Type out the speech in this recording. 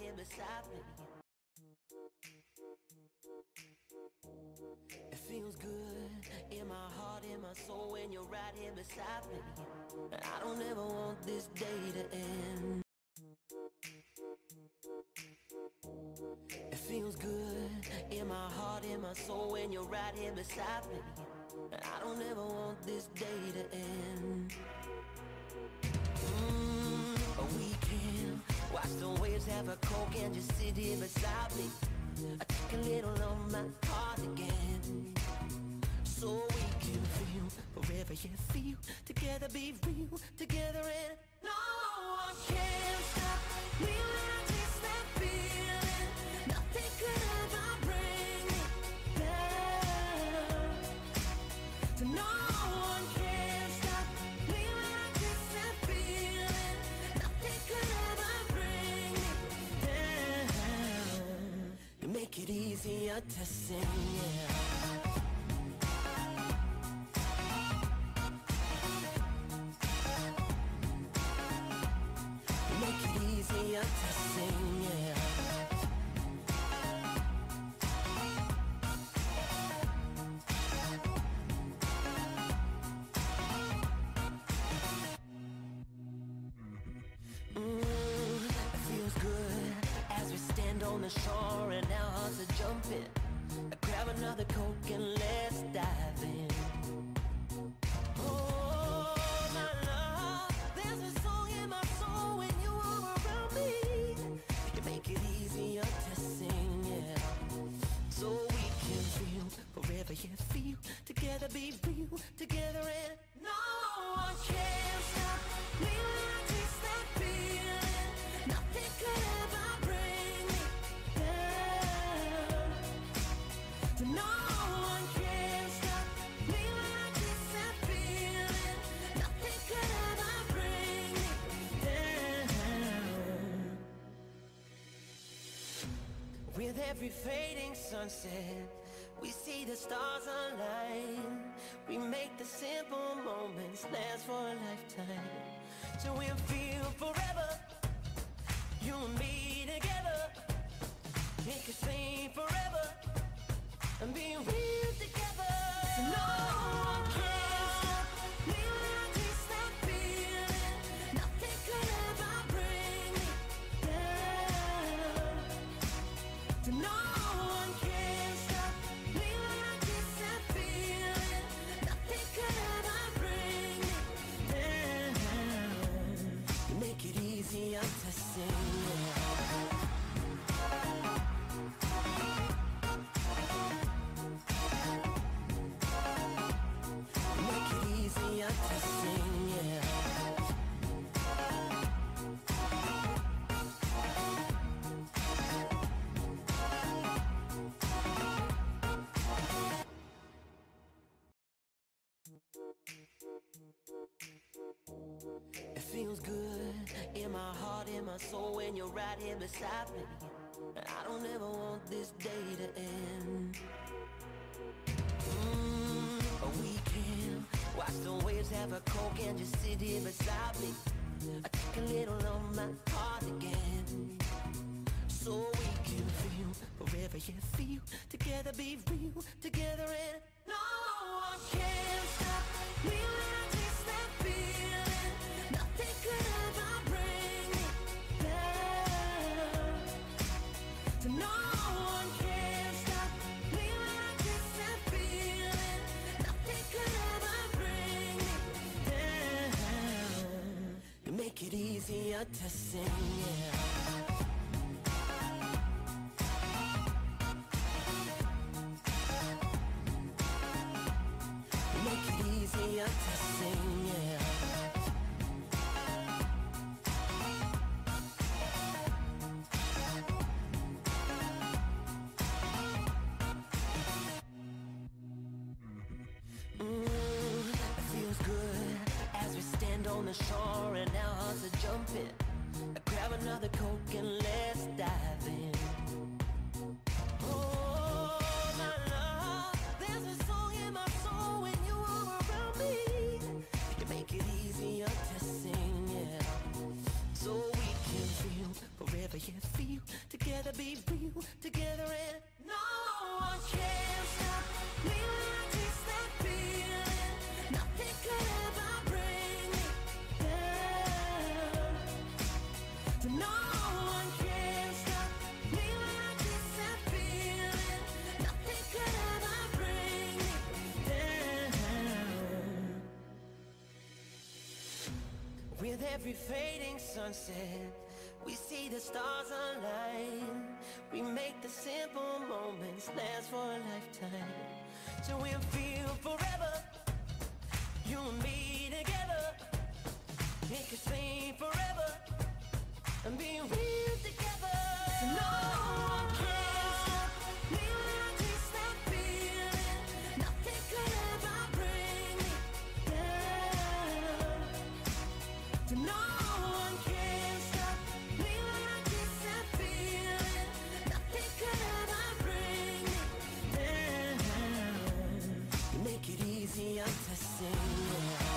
here beside me. It feels good in my heart, in my soul when you're right here beside me. I don't ever want this day to end. It feels good in my heart, in my soul when you're right here beside me. I don't ever want this day to end. We can watch the waves, have a Coke and just sit here beside me. I take a little of my heart again, so we can feel wherever you feel. Together be real, together and no one can stop me when I taste that feeling. Nothing could ever bring me down. So no one can stop me when I taste that feeling. Nothing could ever bring me down. You make it easier to sing, yeah. Make it easier to sing, yeah. It feels good as we stand on the shore and our hearts are jumping. Grab another Coke and let's dive in. Wherever you feel, together be real, together and no one can stop me when I taste that feeling. Nothing could ever bring me down. So no one can stop me when I taste that feeling. Nothing could ever bring me down. With every fading sunset, we see the stars align. We make the simple moments last for a lifetime. So we'll feel forever, you and me together. We can stay forever and be real together. So no one can stop me when I taste that feeling. Nothing could ever bring me down. So no one can stop me when I taste that feeling. Nothing could ever bring me down. You make it easier to sing, yeah. Make it easier to sing, yeah. It feels good in my heart, in my soul when you're right here beside me. I don't ever want this day to end. We can watch the waves, have a Coke and just sit here beside me. I take a little of my heart again, so we can feel wherever you feel. Together be real, together and no one can stop me when I taste that feeling. Nothing could ever bring me down. So no one can stop me when I taste that feeling. Nothing could ever bring me down. You make it easier to sing, yeah. Make it easier to sing, yeah. It feels good as we stand on the shore and our hearts are jumping. Grab another Coke and let's dive in. Wherever you feel, together be real, together and no one can stop me when I taste that feeling. Nothing could ever bring me down. So no one can stop me when I taste that feeling. Nothing could ever bring me down. With every fading sunset, we see the stars align. We make the simple moments last for a lifetime. So we'll feel forever, you and me together. Make us sing forever and be real together. So no one can stop me when I taste that feeling. Nothing could ever bring me down. So no one can stop me when I taste that feeling. Nothing could ever bring me down. You make it easier to sing.